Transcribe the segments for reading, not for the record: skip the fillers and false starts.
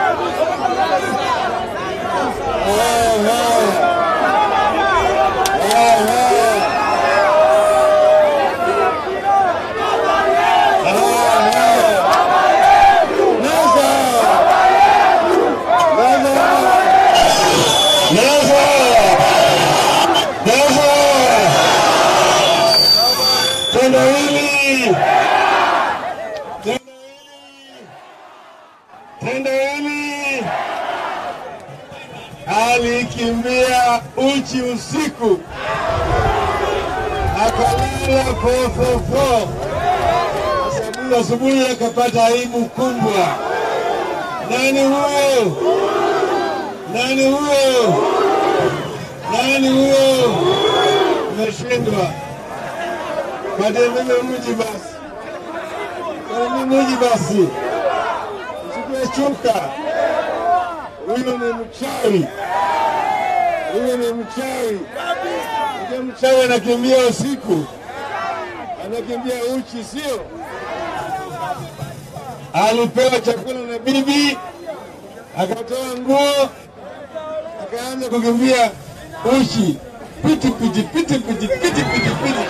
Tendo hili alikimbia uchi usiku, akalala 444. Asubuhi akapata aibu kubwa. Nani huyo? Nani huyo? Nani huyo? Umeshindwa. Kwa mimi mji basi. Kwa mimi mji basi. Chuka. Huyo ni mchawi. Huyo ni mchawi. Huyo mchawi anakimbia usiku. Anakimbia uchi, sio? Alipewa chakula na bibi, akatoa nguo, akaanza kukimbia uchi. Piti piti piti piti piti piti piti.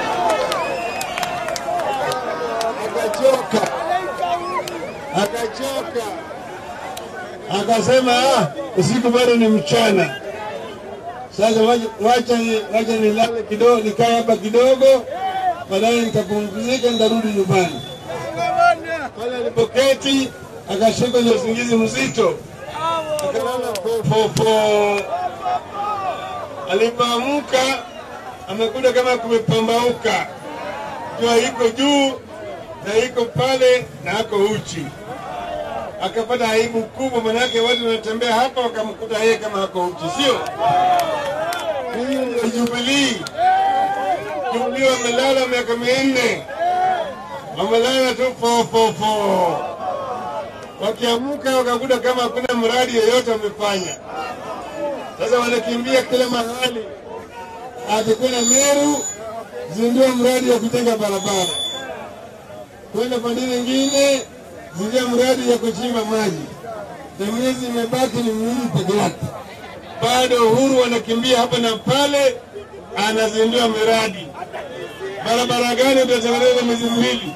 Akachoka. Akachoka. Akasema usiku bado ni mchana. Sasa wacha nilale kidogo, nikae hapa kidogo, baadaye nikapumzika nitarudi nyumbani. Pale alipoketi akashika na usingizi mzito. Akalala 444. Alipoamka amekuta kama kumepambauka. Jua iko juu na iko pale na ako uchi. Akapata aibu kubwa, manake watu wanatembea hapa wakamkuta yeye kama hako uchi, sio? Huyu ndio Jubilee. Jubilee wamelala miaka 4. Wamelala tu 444. Wakiamuka wakakuta kama hakuna mradi yoyote wamefanya. Sasa wanakimbia kila mahali. Akikwenda Meru, zindua mradi wa kujenga barabara. Kwenda pande nyingine, zindia mradi ya kuchimba maji. Na miezi imebaki ni miwili peke yake. Bado Uhuru wanakimbia hapa na pale, anazindua miradi. Barabara gani utatengeneza miezi miwili?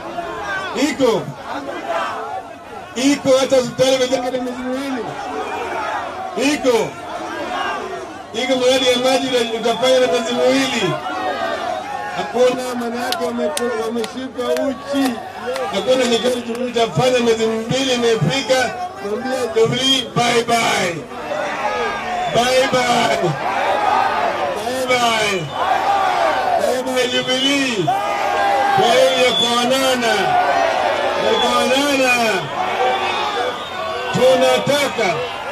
Iko hata hospitali imejenga miezi miwili. Iko mradi ya maji utafanya na miezi miwili. Hakuna, manake wameshika uchi. Hakuna nikari Jubilee itafanya miezi miwili imefika. Mwambia Jubilee bye bye. Bye bye. Bye bye. Bye bye Jubilee. Kwa hiyo ya kuonana. Tunataka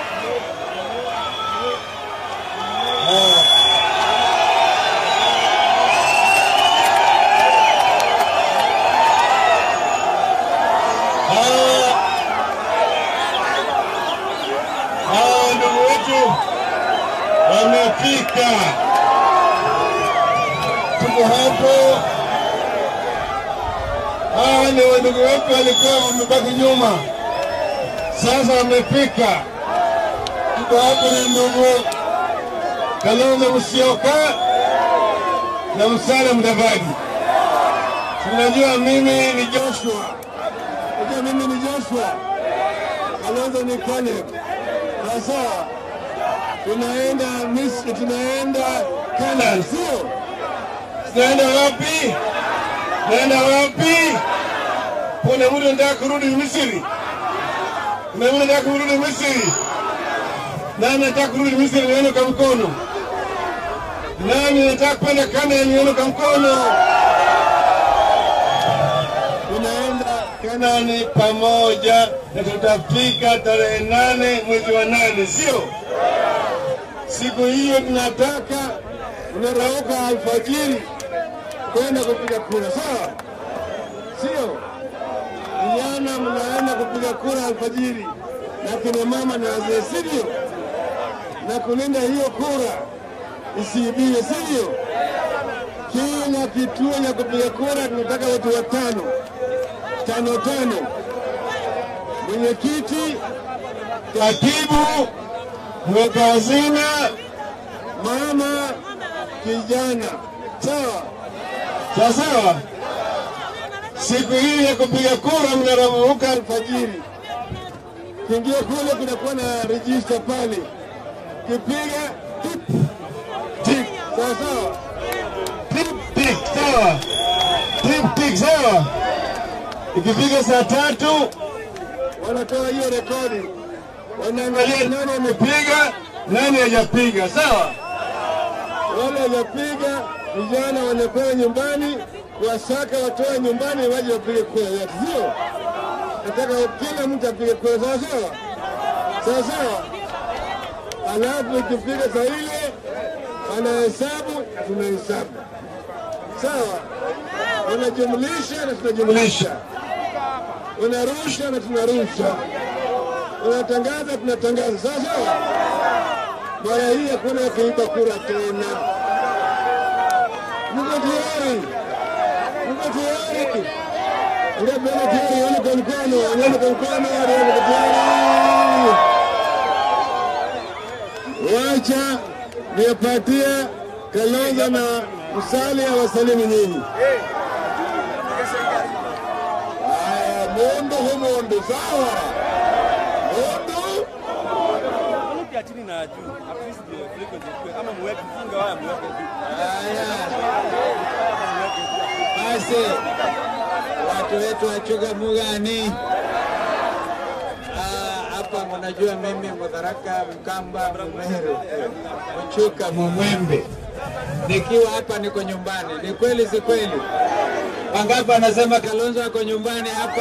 ndugu wetu wamefika. Tuko hapo. Ni ndugu wetu walikuwa wamebaki nyuma. Sasa wamefika. Tuko hapo ni ndugu Kalonzo Musyoka na Musalia Mudavadi. Tunajua mimi ni Joshua. Kalonzo ni Caleb. Sasa tunaenda Misri, tunaenda Canaan, sio? Tunaenda wapi? Kuna mtu anataka kurudi Misri. Nani anataka kurudi Misri? Nione kwa mkono. Nani anataka kwenda Canaan? Nione kwa mkono. Tunaenda Canaan pamoja na tutafika tarehe 8 mwezi wa 8, sio? Siku hiyo tunataka unarauka alfajiri kwenda kupiga kura, sawa? Sio? Vijana mnaenda kupiga kura alfajiri, na kina mama na wazee, sivyo? Na kulinda hiyo kura isiibiwe, sivyo? Kila kituo cha kupiga kura tunataka watu 5. Mwenyekiti, katibu, mweka hazina, mama, kijana. Sawa? Sawa? Siku hii ya kupiga kura mnaramuka alfajiri. Kiingia kule kunakuwa na register pale. Kipiga tik. Sawa? Tik. Sawa? Tik. Sawa? Ikipiga saa 3 wanatoa hiyo rekodi. Wanaangalia nani amepiga, nani hajapiga. Sawa? Wale hajapiga, vijana wanapewa nyumbani, wasaka watoe nyumbani waje wapige kura yote. Sio? Nataka kila mtu apige kura. Sawa? Alafu ikipiga saa ile wanahesabu, tunahesabu. Sawa? Wanajumlisha na tunajumlisha. Wanarusha na tunarusha. Wanatangaza tunatangaza. Sawa? Mara hii hakuna kuiba kura tena. Mko tayari? Ngapenda tayari, yone kwa mkono. Wacha nipatie Kalonzo na Musalia wasalimu nyinyi. Mondo, sawa? Mondo? Mtu chini na juu, at least ndio kuliko ndio ama mweke funga waya mweke juu. Basi watu wetu wachuga mugani. Hapa mnajua mimi Mutharaka, Mkamba, Mumeru, Mchuka, Mumwembe. Nikiwa hapa niko nyumbani. Ni kweli si kweli? Wangapi anasema Kalonzo ako nyumbani hapa?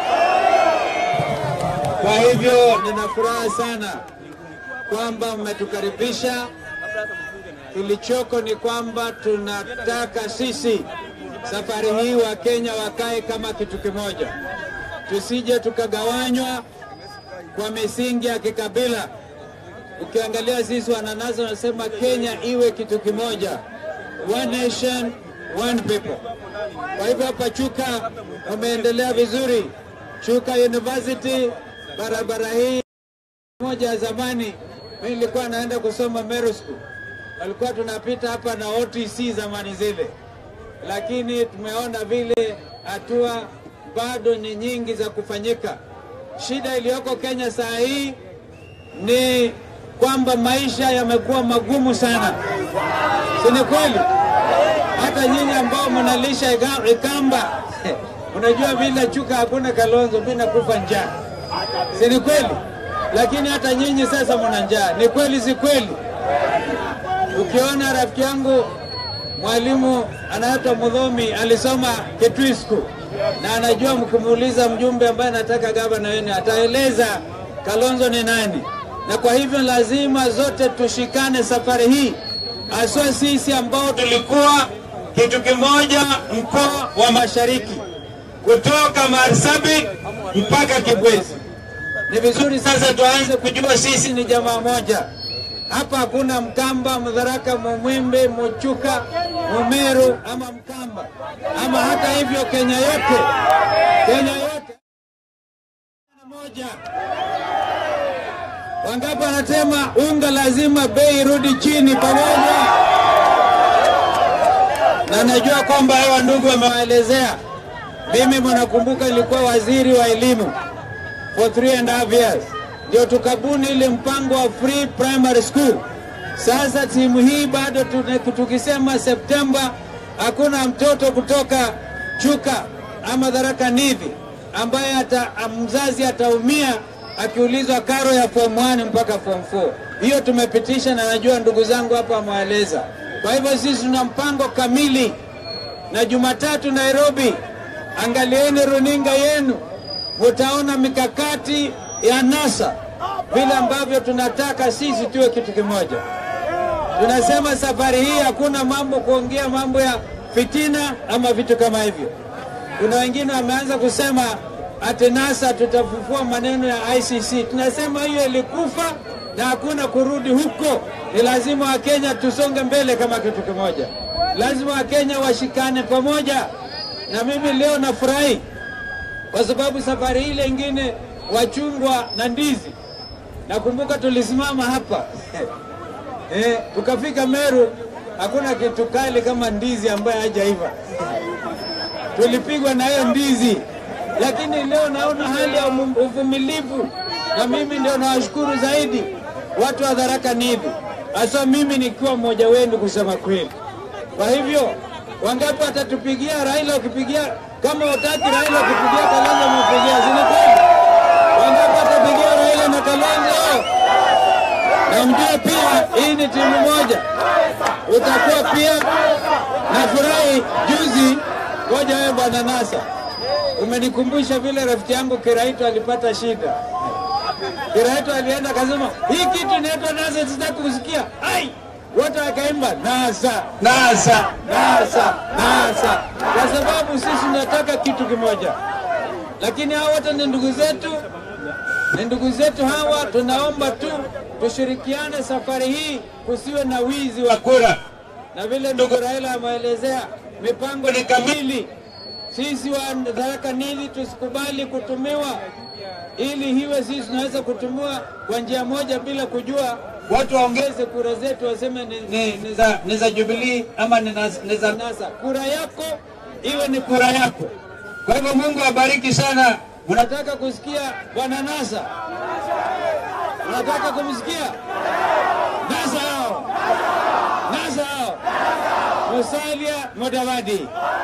Kwa hivyo nina furaha sana kwamba mmetukaribisha. Kilichoko ni kwamba tunataka sisi safari hii wa Kenya wakae kama kitu kimoja. Tusije tukagawanywa kwa misingi ya kikabila. Ukiangalia sisi wananasa wanasema Kenya iwe kitu kimoja. One nation, one people. Kwa hivyo hapa Chuka umeendelea vizuri. Chuka University, barabara hii moja ya zamani, mimi nilikuwa naenda kusoma Meru School. Walikuwa tunapita hapa na OTC zamani zile. Lakini tumeona vile hatua bado ni nyingi za kufanyika. Shida iliyoko Kenya saa hii ni kwamba maisha yamekuwa magumu sana. Si ni kweli? Hata nyinyi ambao mnalisha Ikamba, unajua bila Chuka hakuna Kalonzo, bila kufa njaa. Si ni kweli? Lakini hata nyinyi sasa mna njaa. Ni kweli si kweli? Ukiona rafiki yangu mwalimu anaitwa Mudhomi alisoma Kitwisku na anajua mkumuuliza mjumbe ambaye anataka gavana wenu ataeleza Kalonzo ni nani. Na kwa hivyo lazima zote tushikane safari hii. Aswa sisi ambao tulikuwa kitu kimoja mkoa wa Mashariki kutoka Marsabit mpaka Kibwezi. Ni vizuri sasa tuanze kujua sisi ni jamaa moja. Hapa hakuna Mkamba, Mutharaka, Mumwembe, Mchuka, Mumeru ama Mkamba. Ama hata hivyo Kenya yote moja. Wangapi wanasema unga lazima bei rudi chini pamoja? Na najua kwamba hawa ndugu wamewaelezea. Mimi mnakumbuka ilikuwa waziri wa elimu for 3.5 years. Ndio tukabuni ile mpango wa free primary school. Sasa timu hii bado tukisema Septemba hakuna mtoto kutoka Chuka ama Tharaka Nithi ambaye mzazi ataumia akiulizwa karo ya form 1 mpaka form 4. Hiyo tumepitisha na najua ndugu zangu hapa wameeleza. Kwa hivyo sisi tuna mpango kamili. Na Jumatatu Nairobi, angalieni runinga yenu, mtaona mikakati ya NASA vile ambavyo tunataka sisi tuwe kitu kimoja. Tunasema safari hii hakuna mambo kuongea mambo ya fitina ama vitu kama hivyo. Kuna wengine wameanza kusema ati NASA tutafufua maneno ya ICC. Tunasema hiyo ilikufa na hakuna kurudi huko. Ni lazima wa Kenya tusonge mbele kama kitu kimoja. Lazima wa Kenya washikane pamoja. Na mimi leo nafurahi kwa sababu safari ile nyingine wachungwa na ndizi. Nakumbuka tulisimama hapa tukafika Meru, hakuna kitu kali kama ndizi ambayo hajaiva. Tulipigwa na hiyo ndizi, lakini leo naona hali ya uvumilivu, na mimi ndio nawashukuru zaidi watu wa Tharaka Nithi, hasa mimi nikiwa mmoja wenu kusema kweli. Kwa hivyo wangapi watatupigia Raila? Ukipigia kama utaki Raila, ukipigia Kalonzo mpigia, si kweli? Wangapi watapigia Raila na Kalonzo? Na mjue pia hii ni timu moja. Utakuwa pia na furahi. Juzi ngoja wewe bwana Nasa, umenikumbusha vile rafiki yangu Kiraito alipata shida. Kiraito alienda akasema hii kitu inaitwa Nasa, sitaki kusikia. Ai, wote wakaimba Nasa, Nasa, Nasa, Nasa, kwa sababu sisi tunataka kitu kimoja. Lakini hao wote ni ndugu zetu, ni ndugu zetu hawa. Tunaomba tu tushirikiane safari hii, kusiwe na wizi wa kura. Na vile ndugu Raila ameelezea, mipango ni kamili. Sisi wa Tharaka Nithi tusikubali kutumiwa, ili hiwe sisi tunaweza kutumiwa kwa njia moja bila kujua. Watu waongeze kura zetu, waseme ni za Jubilee ama ni za Nasa. Kura yako iwe ni kura yako. Kwa hivyo Mungu abariki sana. Unataka kusikia bwana Nasa? Unataka kumsikia Nasa hao? Nasa hao Musalia Mudavadi.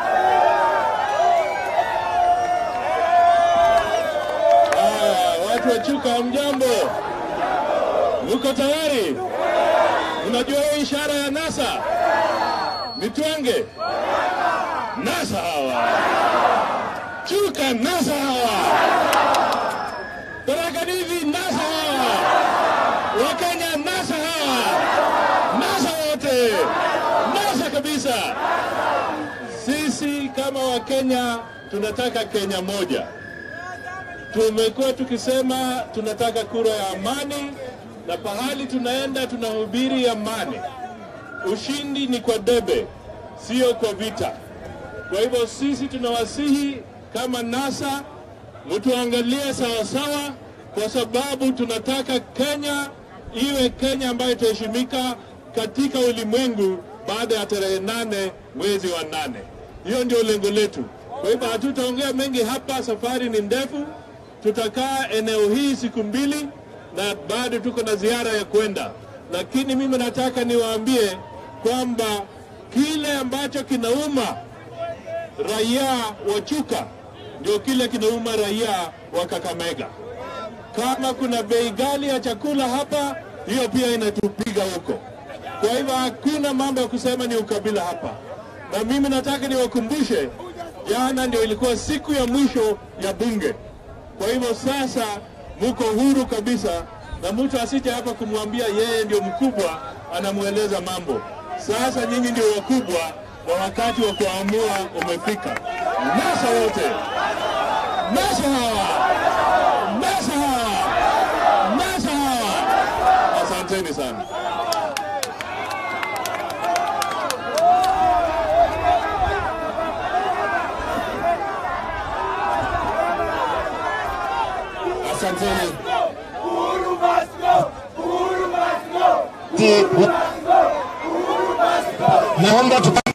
Watu wa Chuka, mjambo? Uko tayari? Unajua hii ishara ya Nasa? Nitwenge Nasa hawa, Chuka Nasa hawa, Tharaka Nithi Nasa hawa, Wakenya Nasa hawa, Nasa wote, Nasa kabisa. Sisi kama Wakenya tunataka Kenya moja. Tumekuwa tukisema tunataka kura ya amani, na pahali tunaenda tunahubiri amani. Ushindi ni kwa debe, sio kwa vita. Kwa hivyo sisi tunawasihi kama Nasa, mtuangalie sawa sawa, kwa sababu tunataka Kenya iwe Kenya ambayo itaheshimika katika ulimwengu baada ya tarehe 8 mwezi wa 8. Hiyo ndio lengo letu. Kwa hivyo hatutaongea mengi hapa, safari ni ndefu. Tutakaa eneo hii siku 2 na bado tuko na ziara ya kwenda. Lakini mimi nataka niwaambie kwamba kile ambacho kinauma raia wa Chuka ndio kile kinauma raia wa Kakamega. Kama kuna bei ghali ya chakula hapa, hiyo pia inatupiga huko. Kwa hivyo hakuna mambo ya kusema ni ukabila hapa. Na mimi nataka niwakumbushe, jana ndio ilikuwa siku ya mwisho ya bunge. Kwa hivyo sasa muko huru kabisa, na mtu asije hapa kumwambia yeye ndio mkubwa, anamueleza mambo. Sasa nyinyi ndio wakubwa, na wakati wa kuamua umefika. Nasa wote, Nasa hawa, Nasa hawa, Nasa hawa. Asanteni sana. Asanteni. Uhuru must go! Uhuru must go! Uhuru must go! Uhuru must go! Naomba